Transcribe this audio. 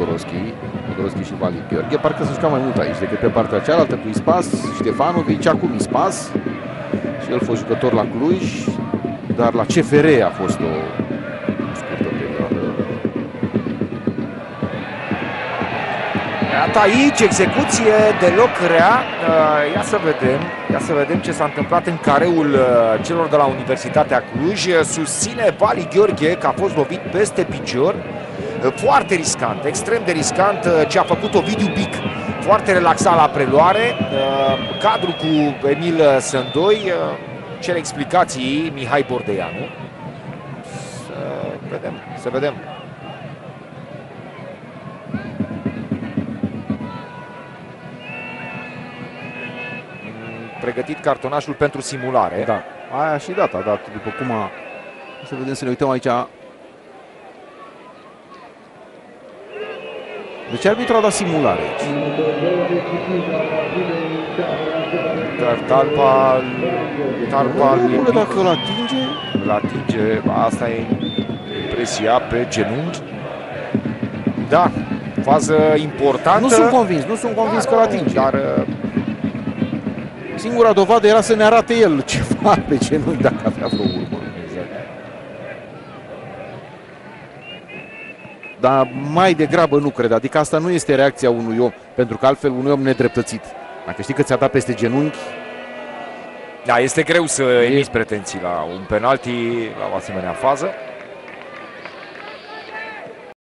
Podoroski și Vali Gheorghe. Parcă se juca mai mult aici decât pe partea cealaltă cu Ispas, Ștefanovici, acum Ispas. Și el a fost jucător la Cluj, dar la CFR a fost o scurtă perioadă. Iată aici, execuție deloc rea. Ia să vedem ce s-a întâmplat în careul celor de la Universitatea Cluj. Susține Vali Gheorghe că a fost lovit peste picior. Foarte riscant, extrem de riscant ce a făcut Ovidiu Bic. Foarte relaxat la preluare. Cadrul cu Emil Sândoi. Cere explicații Mihai Bordeanu. Să vedem. Pregătit cartonașul pentru simulare. Da, aia și data, dat după cum a... Să vedem, să ne uităm aici. Deci arbitru a dat simulare aici. Dar Talpa dacă îl atinge... Îl atinge, asta e impresia pe genunchi. Da, fază importantă. Nu sunt convins că îl atinge. Dar singura dovadă era să ne arate el ceva pe genunchi dacă avea vreo urmă. Exact. Dar mai degrabă nu cred. Adică asta nu este reacția unui om, pentru că altfel unui om nedreptățit. Dacă știi că ți-a dat peste genunchi... Da, este greu să emiți pretenții la un penalti la o asemenea fază.